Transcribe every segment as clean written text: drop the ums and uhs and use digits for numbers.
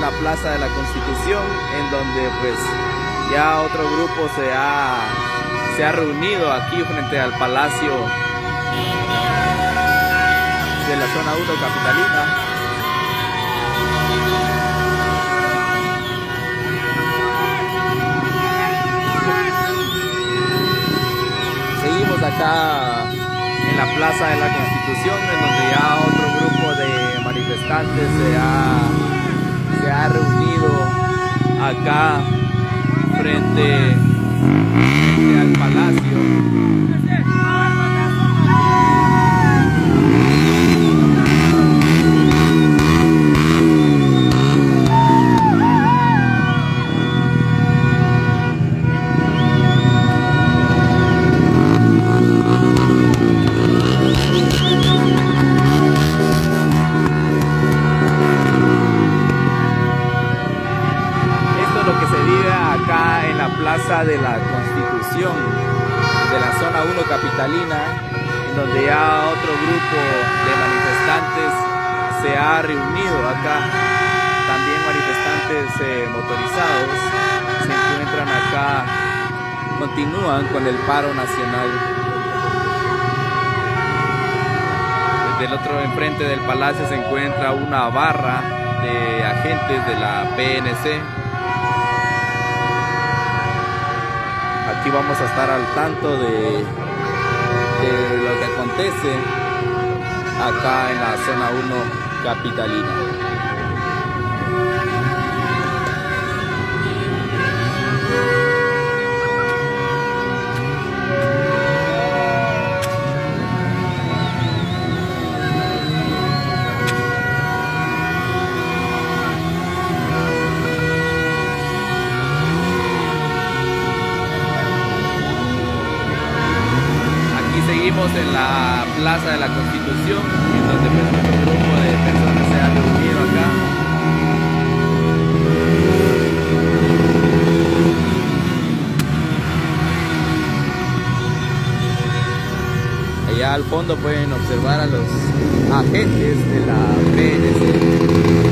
la Plaza de la Constitución, en donde pues ya otro grupo se ha reunido aquí frente al Palacio de la zona 1 capitalina. Seguimos acá en la Plaza de la Constitución, en donde ya otro grupo de manifestantes se ha reunido acá frente al Palacio. Plaza de la Constitución de la zona 1 capitalina, en donde ya otro grupo de manifestantes se ha reunido acá. También manifestantes motorizados se encuentran acá, continúan con el paro nacional. Desde el otro enfrente del palacio se encuentra una barra de agentes de la PNC. Aquí vamos a estar al tanto de lo que acontece acá en la zona 1 capitalina. Seguimos en la Plaza de la Constitución, en donde pues un grupo de personas se ha reunido acá. Allá al fondo pueden observar a los agentes de la PNC.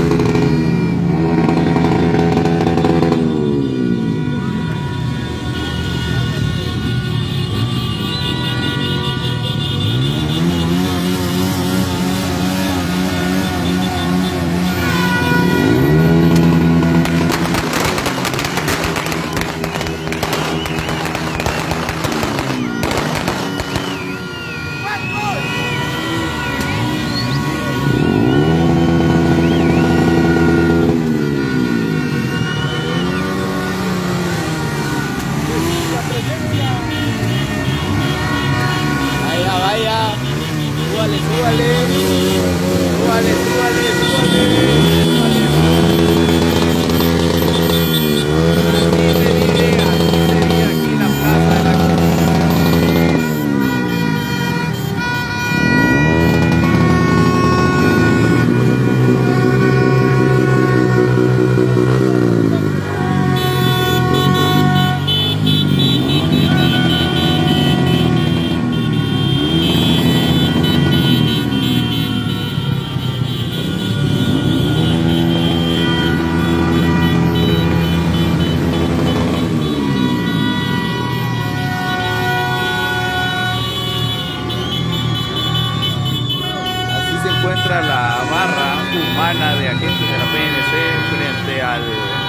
La barra humana de agentes de la PNC frente al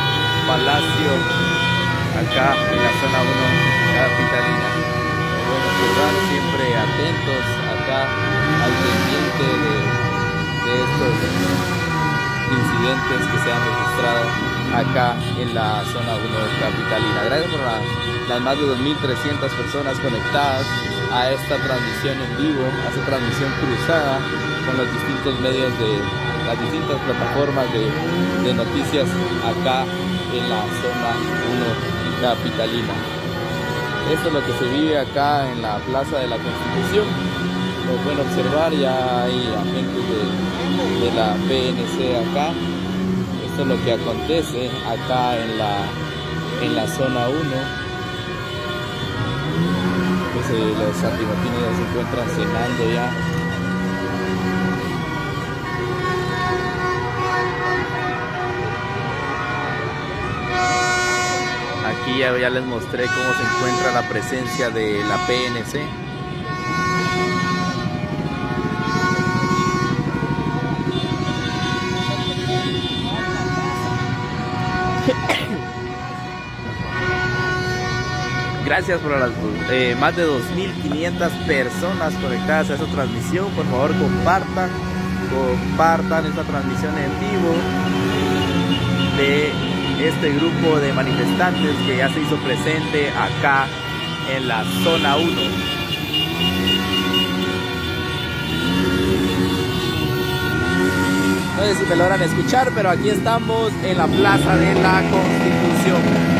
palacio acá en la zona 1 capitalina. Bueno, observar siempre atentos acá al pendiente de estos incidentes que se han registrado acá en la zona 1 capitalina. Gracias por las más de 2.300 personas conectadas a esta transmisión en vivo, a esta transmisión cruzada con los distintos medios de las distintas plataformas de noticias acá en la zona 1 capitalina. Esto es lo que se vive acá en la Plaza de la Constitución. Como pueden observar, ya hay agentes de la PNC acá. Esto es lo que acontece acá en la zona 1. Pues los antimotines ya se encuentran cenando ya. ya les mostré cómo se encuentra la presencia de la PNC. Gracias por las más de 2.500 personas conectadas a esta transmisión. Por favor, compartan esta transmisión en vivo de este grupo de manifestantes que ya se hizo presente acá en la zona 1. No sé si me logran escuchar, pero aquí estamos en la Plaza de la Constitución.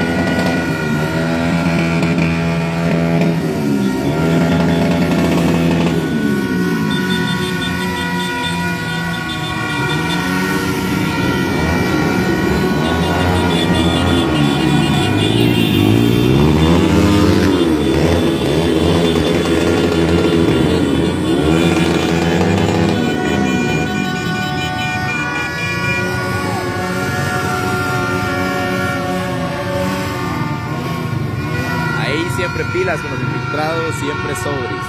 Siempre pilas con los infiltrados, siempre sobres.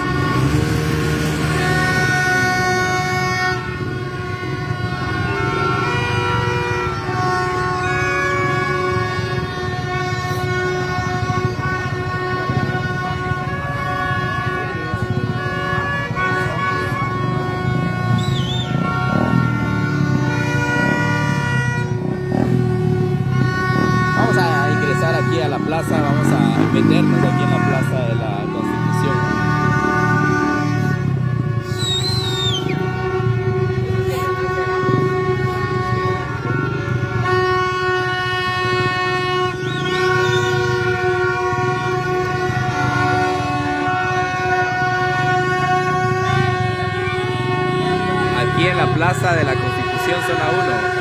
Vamos a ingresar aquí a la plaza, vamos a meternos aquí en la Plaza de la Constitución. Aquí en la Plaza de la Constitución, zona 1.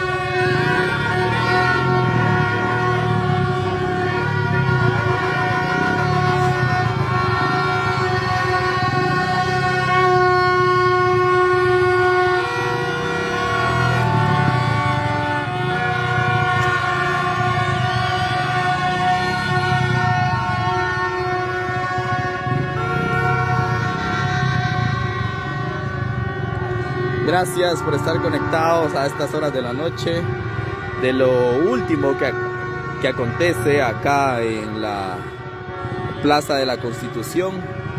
Gracias por estar conectados a estas horas de la noche de lo último que acontece acá en la Plaza de la Constitución.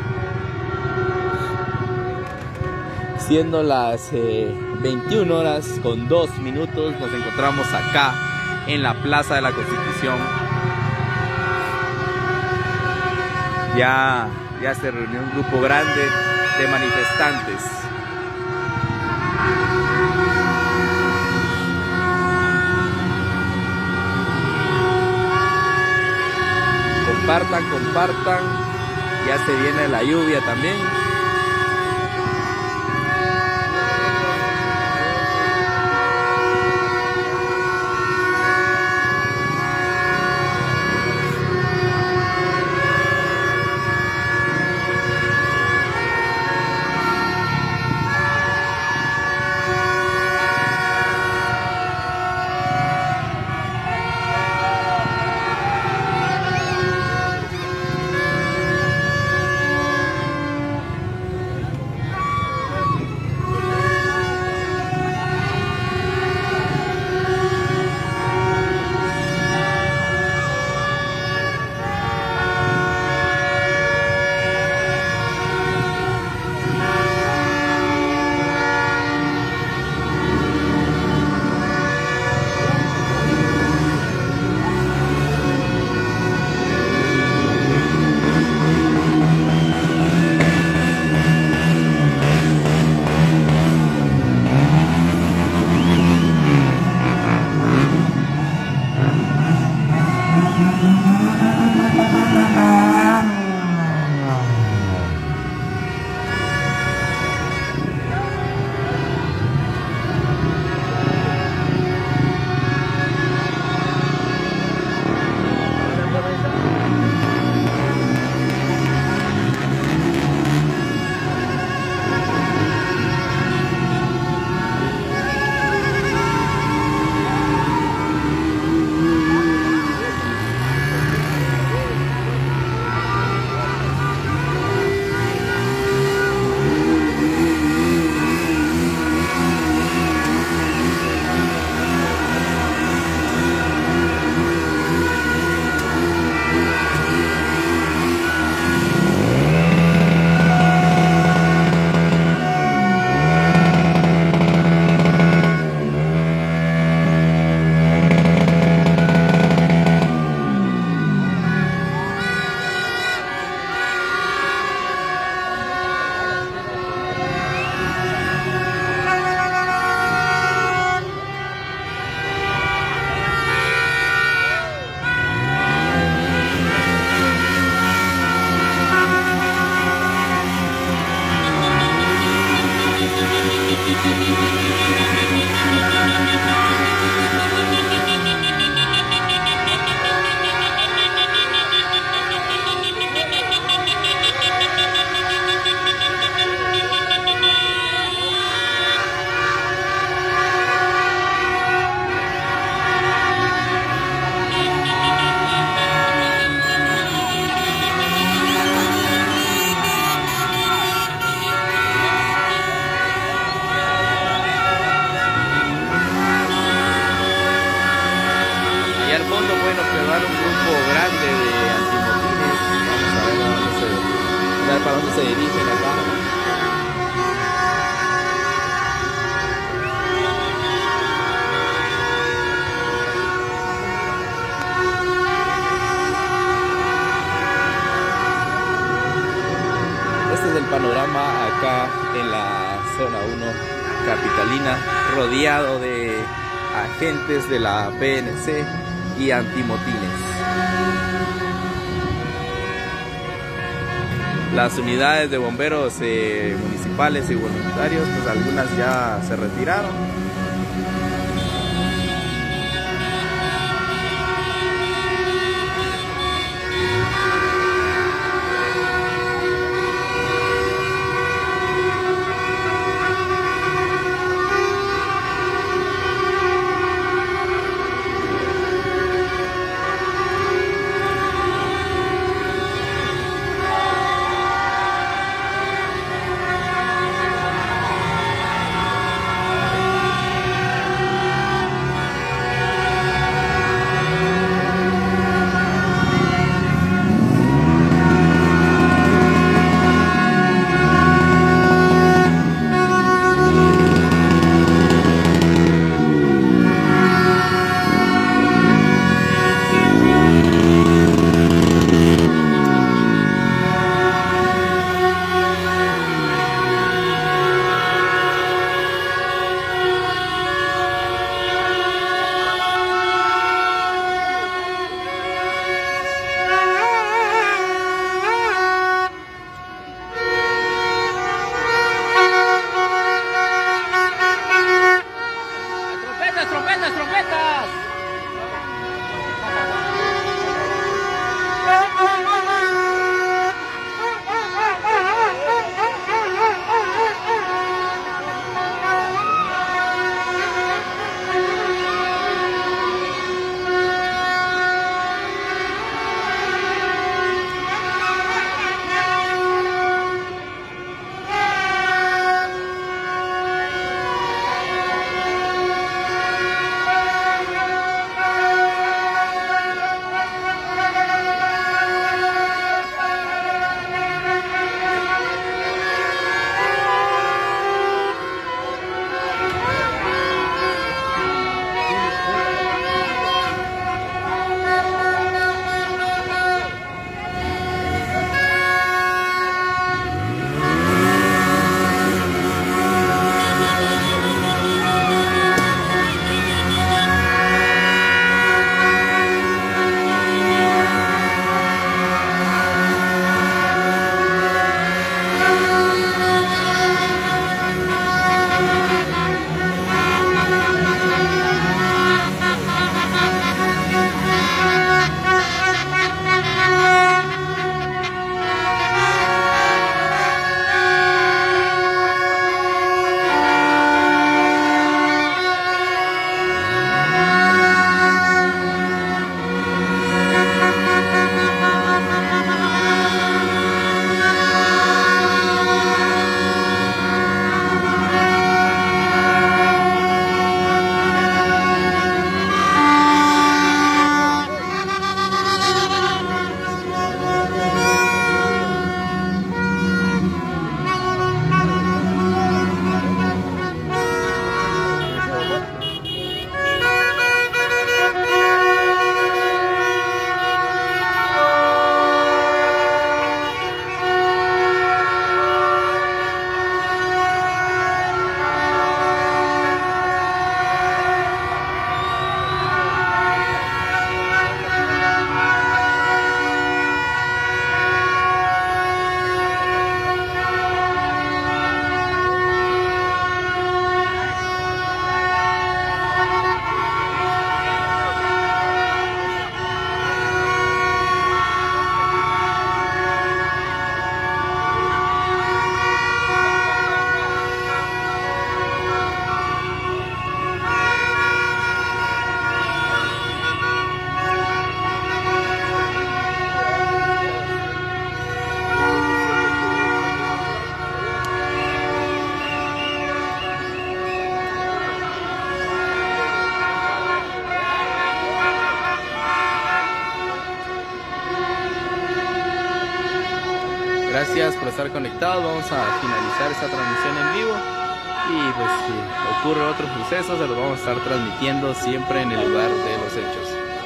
Siendo las 21 horas con 2 minutos, nos encontramos acá en la Plaza de la Constitución. Ya se reunió un grupo grande de manifestantes. Compartan, ya se viene la lluvia también. se dirigen acá. Este es el panorama acá en la zona 1 capitalina, rodeado de agentes de la PNC y antimotines. Las unidades de bomberos municipales y voluntarios, pues algunas ya se retiraron. gracias por estar conectados. Vamos a finalizar esta transmisión en vivo. Y pues si ocurre otros sucesos, se los vamos a estar transmitiendo siempre en el lugar de los hechos.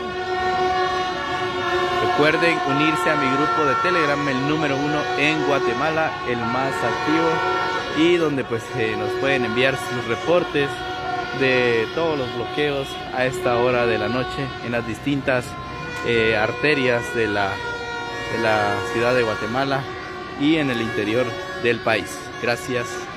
Recuerden unirse a mi grupo de Telegram, el número 1 en Guatemala, el más activo, y donde pues nos pueden enviar sus reportes de todos los bloqueos a esta hora de la noche en las distintas arterias de la ciudad de Guatemala y en el interior del país. Gracias.